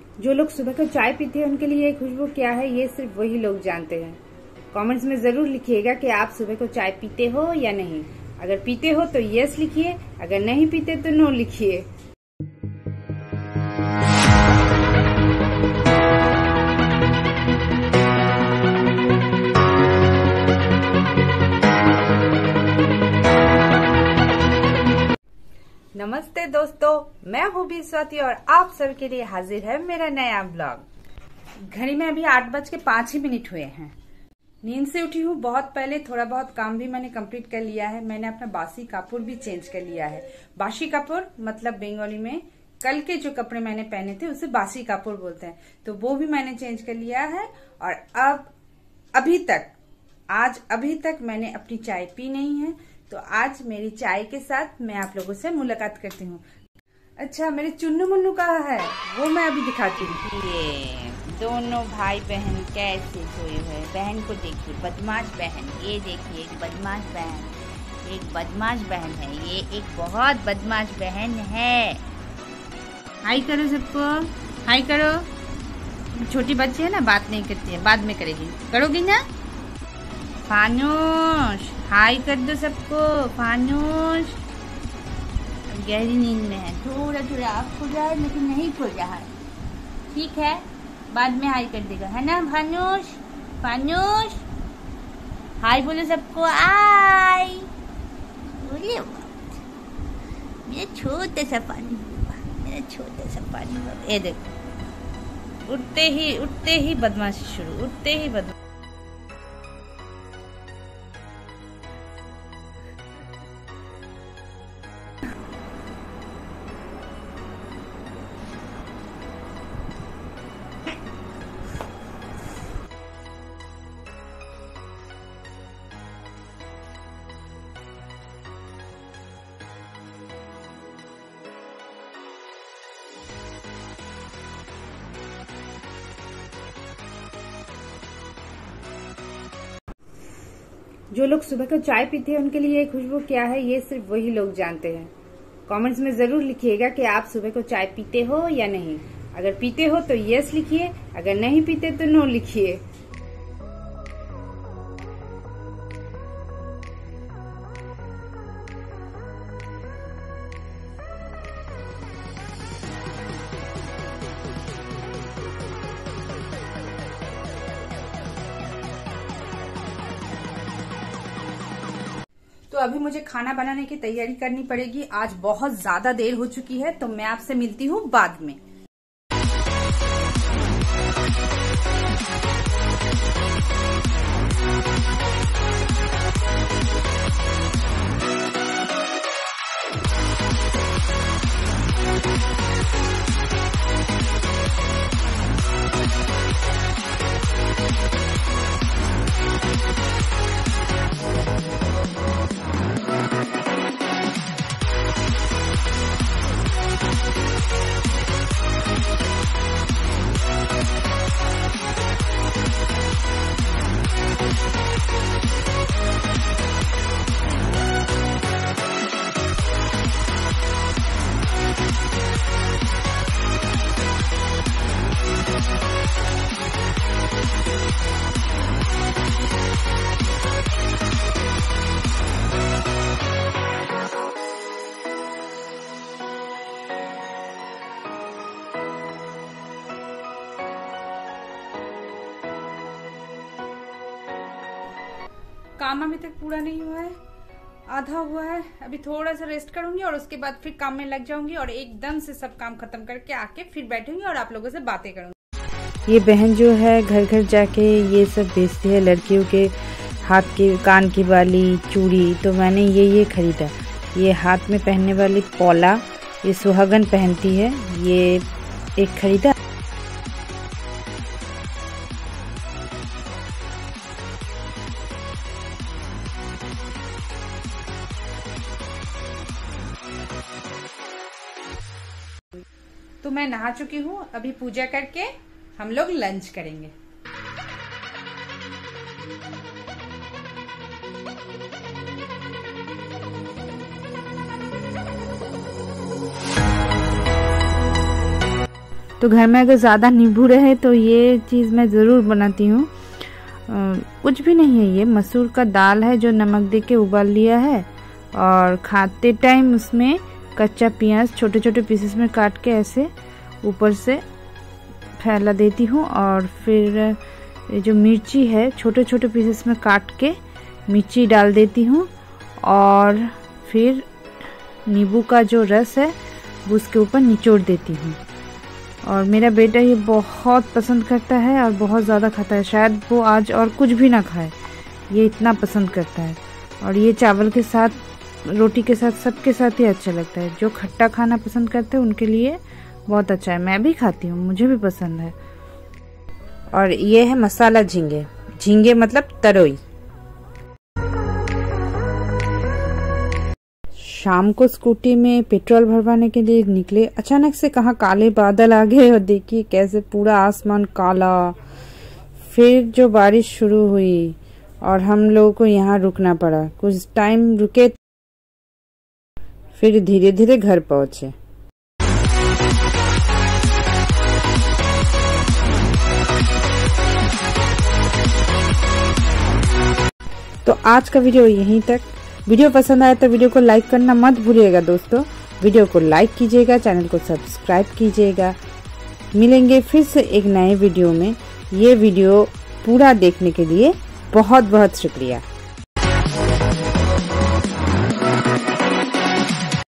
जो लोग सुबह को चाय पीते हैं उनके लिए ये खुशबू क्या है, ये सिर्फ वही लोग जानते हैं। कमेंट्स में जरूर लिखिएगा कि आप सुबह को चाय पीते हो या नहीं। अगर पीते हो तो यस लिखिए, अगर नहीं पीते तो नो लिखिए। नमस्ते दोस्तों, मैं हूँ भी स्वाति और आप सबके लिए हाजिर है मेरा नया ब्लॉग। घड़ी में अभी 8:05 हुए हैं। नींद से उठी हूँ बहुत पहले, थोड़ा बहुत काम भी मैंने कंप्लीट कर लिया है। मैंने अपना बासी कपूर भी चेंज कर लिया है। बासी कपूर मतलब बंगाली में कल के जो कपड़े मैंने पहने थे उसे बासी कपूर बोलते हैं, तो वो भी मैंने चेंज कर लिया है। और आज अभी तक मैंने अपनी चाय पी नहीं है, तो आज मेरी चाय के साथ मैं आप लोगों से मुलाकात करती हूँ। अच्छा, मेरे चुन्नू मुन्नू कहाँ है वो मैं अभी दिखाती हूँ। ये दोनों भाई बहन कैसे सोए हुए। बहन को देखिए, बदमाश बहन। ये देखिए एक बदमाश बहन है। ये एक बहुत बदमाश बहन है। हाय करो सबको, हाय करो। छोटी बच्ची है ना, बात नहीं करती है, बाद में करेगी। करोगी ना? फानुष हाय कर दो सबको। फानुष गहरी नींद में है, थोड़ा आप खुल रहा है लेकिन नहीं खुल रहा है। ठीक है, बाद में हाय कर देगा, है ना फानुष? फानुष हाय बोलो सबको। आय बोले मेरा छोटा सा पानी ये देखो, उठते ही बदमाशी शुरू, जो लोग सुबह को चाय पीते हैं उनके लिए ये खुशबू क्या है, ये सिर्फ वही लोग जानते हैं। कमेंट्स में जरूर लिखिएगा कि आप सुबह को चाय पीते हो या नहीं। अगर पीते हो तो यस लिखिए, अगर नहीं पीते तो नो लिखिए। तो अभी मुझे खाना बनाने की तैयारी करनी पड़ेगी। आज बहुत ज्यादा देर हो चुकी है, तो मैं आपसे मिलती हूँ बाद में। काम अभी तक पूरा नहीं हुआ है, आधा हुआ है। अभी थोड़ा सा रेस्ट करूंगी और उसके बाद फिर काम में लग जाऊंगी और एकदम से सब काम खत्म करके आके फिर बैठूंगी और आप लोगों से बातें करूंगी। ये बहन जो है घर घर जाके ये सब बेचती है, लड़कियों के हाथ की कान की बाली, चूड़ी। तो मैंने ये खरीदा। ये हाथ में पहनने वाली पौला, ये सुहागन पहनती है, ये एक खरीदा। तो मैं नहा चुकी हूँ, अभी पूजा करके हम लोग लंच करेंगे। तो घर में अगर ज़्यादा नींबू रहे तो ये चीज़ मैं ज़रूर बनाती हूँ। कुछ भी नहीं है, ये मसूर का दाल है जो नमक दे के उबाल लिया है, और खाते टाइम उसमें कच्चा प्याज छोटे छोटे पीसेस में काट के ऐसे ऊपर से फैला देती हूँ, और फिर जो मिर्ची है छोटे छोटे पीसेस में काट के मिर्ची डाल देती हूँ, और फिर नींबू का जो रस है वो उसके ऊपर निचोड़ देती हूँ। और मेरा बेटा ये बहुत पसंद करता है और बहुत ज़्यादा खाता है, शायद वो आज और कुछ भी ना खाए, ये इतना पसंद करता है। और ये चावल के साथ, रोटी के साथ, सबके साथ ही अच्छा लगता है। जो खट्टा खाना पसंद करते हैं उनके लिए बहुत अच्छा है, मैं भी खाती हूँ, मुझे भी पसंद है। और ये है मसाला झींगे, झींगे मतलब तरोई। शाम को स्कूटी में पेट्रोल भरवाने के लिए निकले, अचानक से कहाँ काले बादल आ गए और देखिए कैसे पूरा आसमान काला। फिर जो बारिश शुरू हुई और हम लोगों को यहाँ रुकना पड़ा, कुछ टाइम रुके, फिर धीरे धीरे घर पहुंचे। तो आज का वीडियो यहीं तक। वीडियो पसंद आया तो वीडियो को लाइक करना मत भूलिएगा दोस्तों। वीडियो को लाइक कीजिएगा, चैनल को सब्सक्राइब कीजिएगा। मिलेंगे फिर से एक नए वीडियो में। ये वीडियो पूरा देखने के लिए बहुत बहुत शुक्रिया।